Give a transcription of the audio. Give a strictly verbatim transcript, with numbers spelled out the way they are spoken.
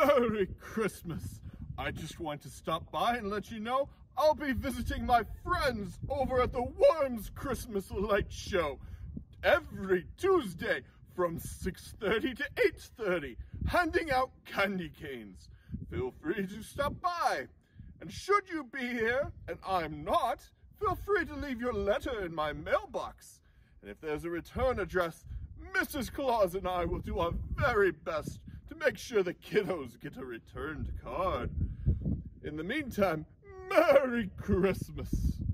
Merry Christmas! I just want to stop by and let you know I'll be visiting my friends over at the Worms Christmas Light Show every Tuesday from six thirty to eight thirty, handing out candy canes. Feel free to stop by. And should you be here and I'm not, feel free to leave your letter in my mailbox. And if there's a return address, Missus Claus and I will do our very best to make sure the kiddos get a returned card. In the meantime, Merry Christmas!